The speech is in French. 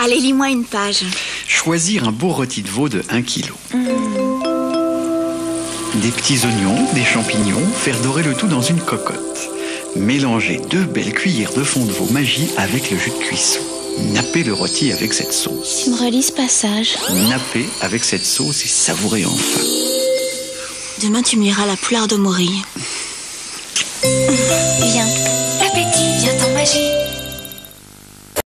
Allez, lis-moi une page. Choisir un beau rôti de veau de 1 kg. Des petits oignons, des champignons, faire dorer le tout dans une cocotte. Mélanger 2 belles cuillères de fond de veau Maggi avec le jus de cuisson. Napper le rôti avec cette sauce. Tu me relis ce passage. Napper avec cette sauce et savourer enfin. Demain, tu me liras La Poulard de Morille. Viens.